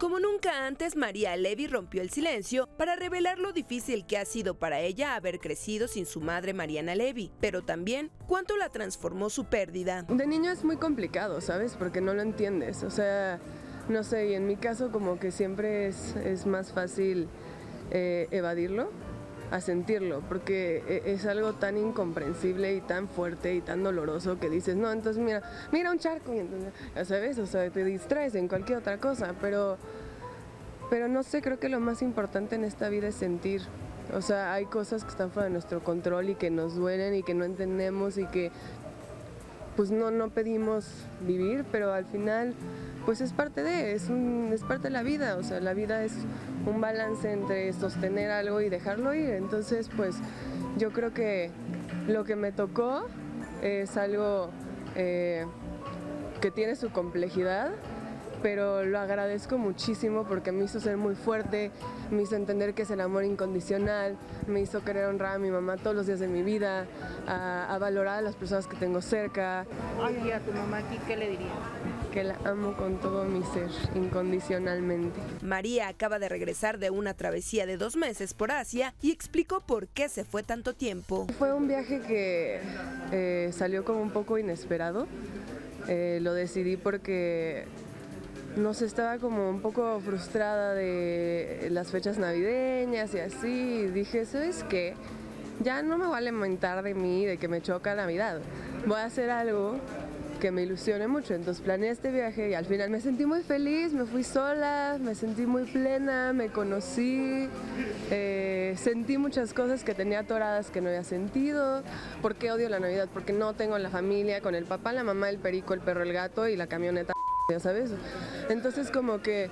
Como nunca antes, María Alevi rompió el silencio para revelar lo difícil que ha sido para ella haber crecido sin su madre Mariana Alevi, pero también cuánto la transformó su pérdida. De niño es muy complicado, ¿sabes? Porque no lo entiendes, o sea, no sé, y en mi caso como que siempre es más fácil evadirlo a sentirlo, porque es algo tan incomprensible y tan fuerte y tan doloroso que dices, no, entonces mira un charco, y entonces, ¿sabes? O sea, te distraes en cualquier otra cosa, pero no sé, creo que lo más importante en esta vida es sentir. O sea, hay cosas que están fuera de nuestro control y que nos duelen y que no entendemos y que pues no pedimos vivir, pero al final pues es parte es parte de la vida. O sea, la vida es un balance entre sostener algo y dejarlo ir. Entonces pues yo creo que lo que me tocó es algo que tiene su complejidad, pero lo agradezco muchísimo porque me hizo ser muy fuerte, me hizo entender qué es el amor incondicional, me hizo querer honrar a mi mamá todos los días de mi vida, a valorar a las personas que tengo cerca. ¿Y a tu mamá aquí qué le dirías? Que la amo con todo mi ser, incondicionalmente. María acaba de regresar de una travesía de 2 meses por Asia y explicó por qué se fue tanto tiempo. Fue un viaje que salió como un poco inesperado. Lo decidí porque no sé, estaba como un poco frustrada de las fechas navideñas y así, y dije, ¿sabes qué? Ya no me voy a lamentar de mí, de que me choca Navidad, voy a hacer algo que me ilusione mucho. Entonces planeé este viaje y al final me sentí muy feliz, me fui sola, me sentí muy plena, me conocí, sentí muchas cosas que tenía atoradas que no había sentido. ¿Por qué odio la Navidad? Porque no tengo la familia, con el papá, la mamá, el perico, el perro, el gato y la camioneta, ya sabes. Entonces como que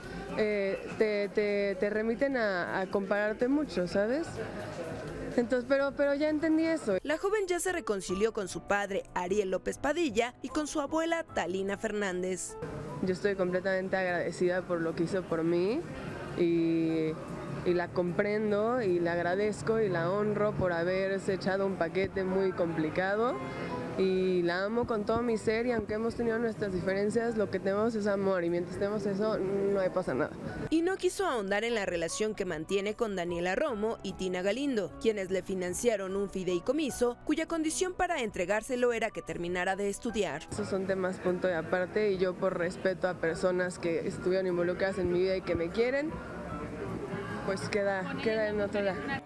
te remiten a compararte mucho, ¿sabes? Entonces, pero ya entendí eso. La joven ya se reconcilió con su padre, Ariel López Padilla, y con su abuela, Talina Fernández. Yo estoy completamente agradecida por lo que hizo por mí y la comprendo y la agradezco y la honro por haberse echado un paquete muy complicado. Y la amo con todo mi ser y aunque hemos tenido nuestras diferencias, lo que tenemos es amor y mientras tenemos eso no pasa nada. Y no quiso ahondar en la relación que mantiene con Daniela Romo y Tina Galindo, quienes le financiaron un fideicomiso cuya condición para entregárselo era que terminara de estudiar. Esos son temas punto y aparte y yo por respeto a personas que estuvieron involucradas en mi vida y que me quieren, pues queda en otro lado.